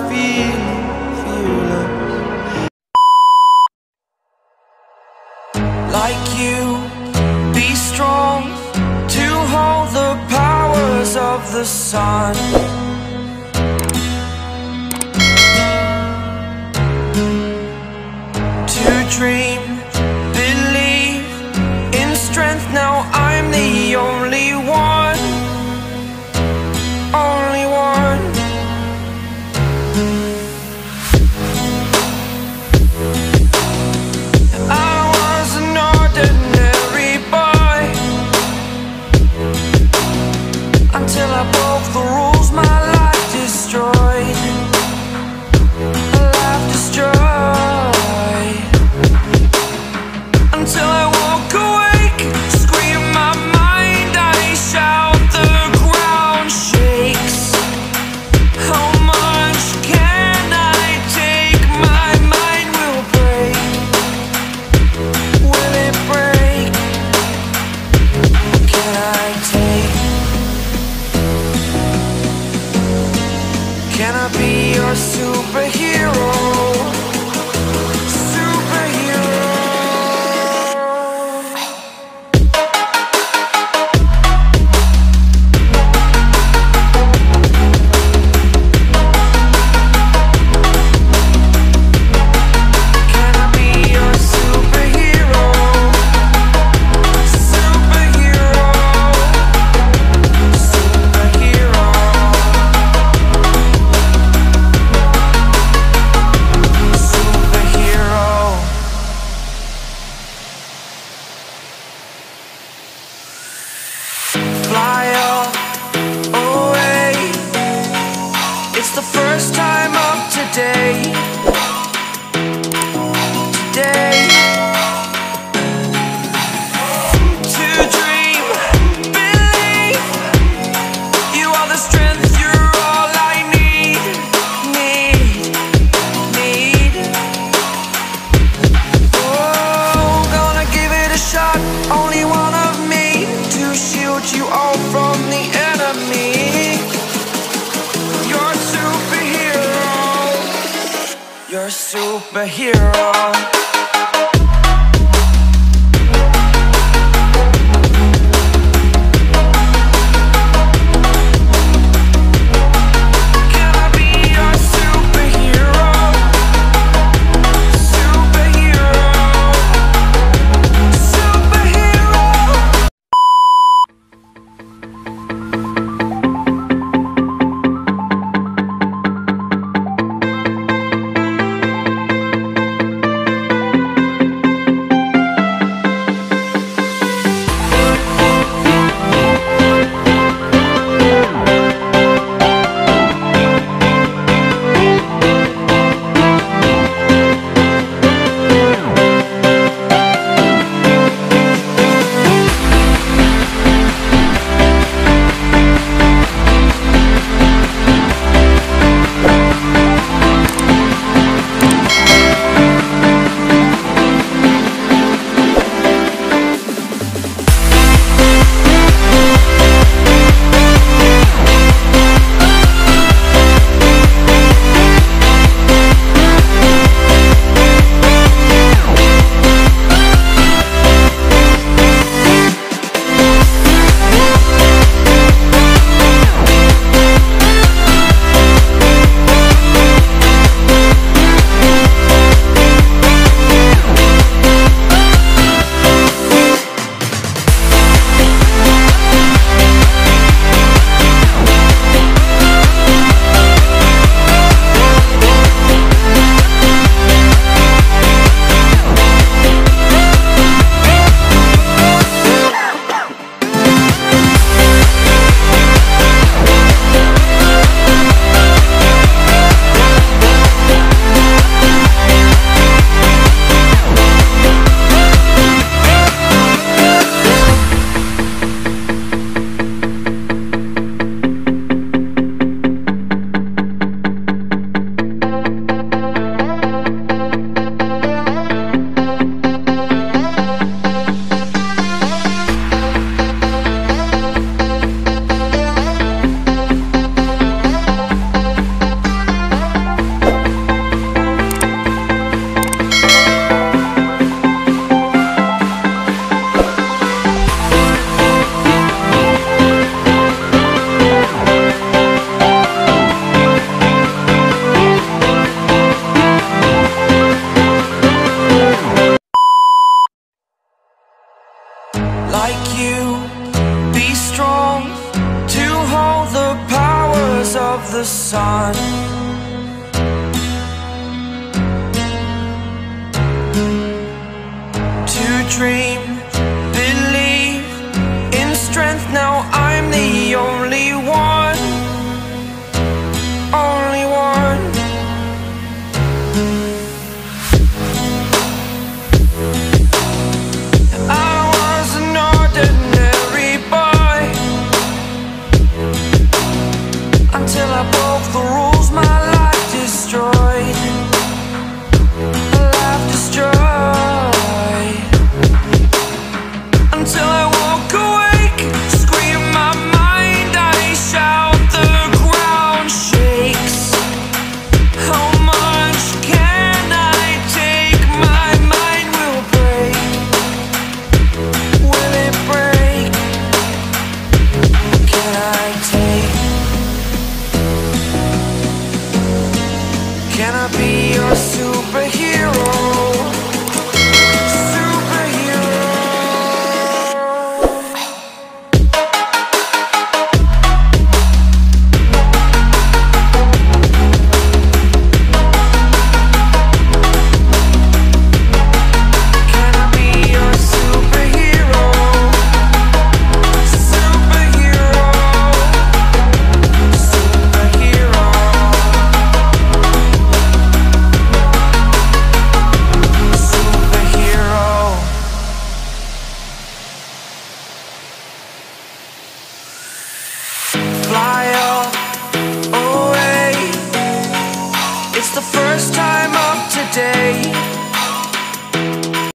fearless. Like you, be strong to hold the powers of the sun. To dream, believe in strength. Now I'm the only one, only one. I was an ordinary boy until I broke the rules. My life destroyed, a life destroyed. Until I woke awake, scream my mind, I shout, the ground shakes. How much can I take? My mind will break. Will it break? Can I take? Can I be your superhero? Fly away. It's the first time of today. Today. To dream, believe. You are the strength, you're all I need. Need. Oh, gonna give it a shot. Only one of me to shield you all from the enemy. You're a superhero. You're a superhero. Can I be your superhero? Superhero. Superhero. Can I be your superhero? Fly away. It's the first time of today.